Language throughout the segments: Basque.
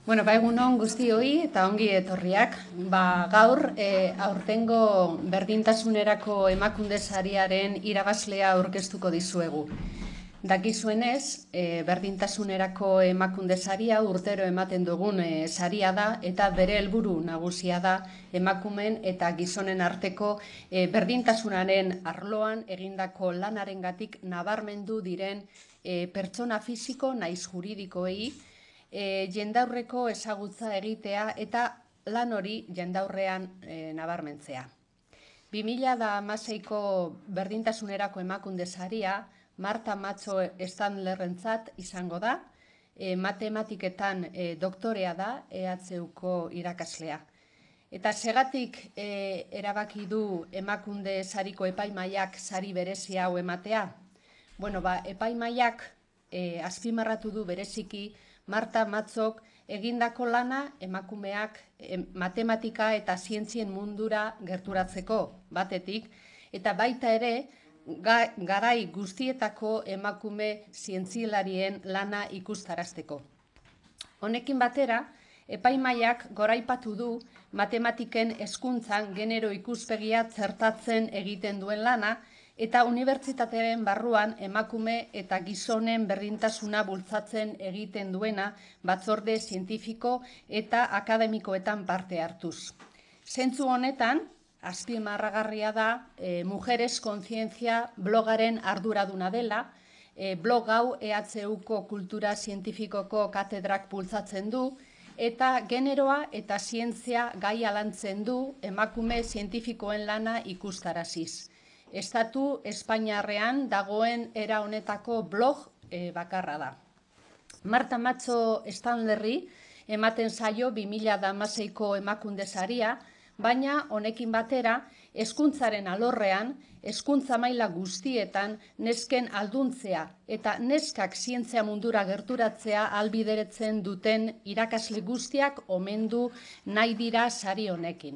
Egunon guztioi eta ongi etorriak. Gaur aurtengo berdintasunerako emakunde sariaren irabazlea aurkeztuko dizuegu. Dakizuenez, berdintasunerako emakunde saria urtero ematen dugun saria da eta bere helburu nagusia da emakumeen eta gizonen arteko berdintasunaren arloan egindako lanarengatik nabarmendu diren pertsona fisiko naiz juridikoei jendaurreko ezagutza egitea eta lan hori jendaurrean nabarmentzea. 2016ko berdintasunerako emakunde saria Marta Macho Standlerrentzat izango da, matematiketan doktorea da, EHUko irakaslea. Eta segatik erabaki du emakunde sariko epaimahaiak sari berezi hau ematea? Epaimahaiak azpimarratu du bereziki Marta Machok egindako lana emakumeak matematika eta zientzien mundura gerturatzeko batetik, eta baita ere garai guztietako emakume zientzialarien lana ikustarazteko. Honekin batera, epaimahaiak goraipatu du matematiken hezkuntzan genero ikuspegia txertatzen egiten duen lana, eta unibertsitatearen barruan emakume eta gizonen berdintasuna bultzatzen egiten duena batzorde zientifiko eta akademikoetan parte hartuz. Zentzu honetan, azpimarragarria da Mujeres Kontzientzia blogaren arduraduna dela. Blog hau EHUko kultura zientifikoko katedrak bultzatzen du, eta generoa eta zientzia gai lantzen du emakume zientifikoen lana ikustaraziz. Estatu Espainiarrean dagoen era honetako blog bakarra da. Marta Macho Standlerri ematen zaio 2016ko emakunde saria, baina honekin batera hezkuntzaren alorrean, hezkuntza maila guztietan nesken alduntzea eta neskak zientzia mundura gerturatzea ahalbideratzen duten irakasle guztiak omendu nahi dira sari honekin.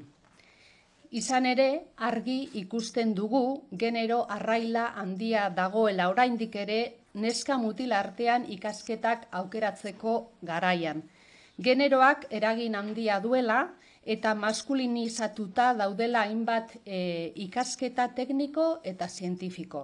Izan ere, argi ikusten dugu genero arraila handia dagoela oraindik ere neska mutil artean ikasketak aukeratzeko garaian. Generoak eragin handia duela eta maskulinizatuta daudela hainbat ikasketa tekniko eta zientifiko.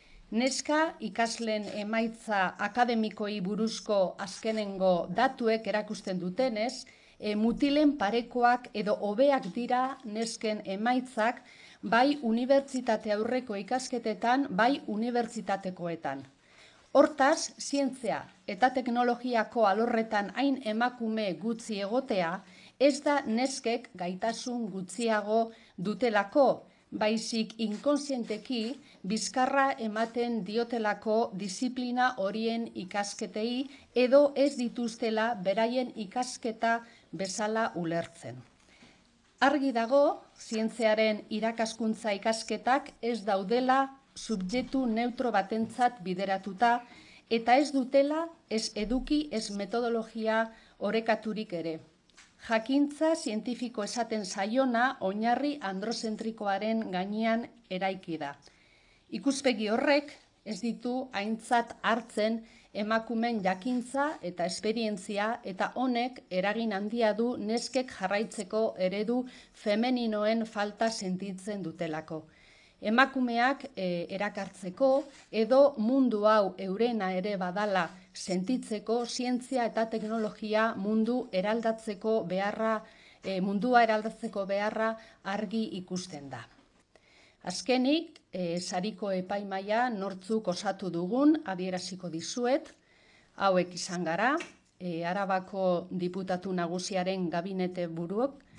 Neska ikasleen emaitza akademikoi buruzko azkenengo datuek erakusten dutenez, mutilen parekoak edo hobeak dira nesken emaitzak bai unibertsitate aurreko ikasketetan, bai unibertsitatekoetan. Hortaz, zientzia eta teknologiako alorretan hain emakume gutxi egotea, ez da neskek gaitasun gutxiago dutelako, baizik inkonsienteki bizkarra ematen diotelako disiplina horien ikasketei edo ez dituztela beraien ikasketa bezala ulertzen. Argi dago, zientziaren irakaskuntza ikasketak ez daudela subjektu neutro batentzat bideratuta eta ez dutela ez eduki ez metodologia orekaturik ere. Jakintza zientifiko esaten zaiona oinarri androzentrikoaren gainean eraiki da. Ikuspegi horrek ez ditu aintzat hartzen emakumen jakintza eta esperientzia eta honek eragin handia du neskek jarraitzeko eredu femeninoen falta sentitzen dutelako. Emakumeak erakartzeko edo mundu hau eurena ere badala sentitzeko zientzia eta teknologia mundua eraldatzeko beharra argi ikusten da. Azkenik, sariko epaimahaia nortzuk osatu dugun adieraziko dizuet, hauek izan gara, Arabako diputatu nagusiaren gabinete buruok,